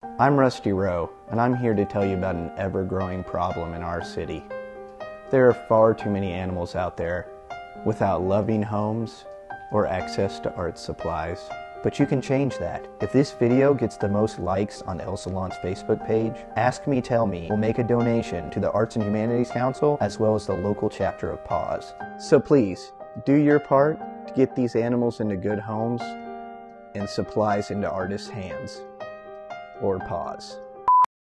I'm Rusty Rowe, and I'm here to tell you about an ever-growing problem in our city. There are far too many animals out there without loving homes or access to art supplies. But you can change that. If this video gets the most likes on El Salon's Facebook page, Ask Me Tell Me will make a donation to the Arts and Humanities Council as well as the local chapter of P.A.W.S. So please, do your part to get these animals into good homes and supplies into artists' hands. Or P.A.W.S.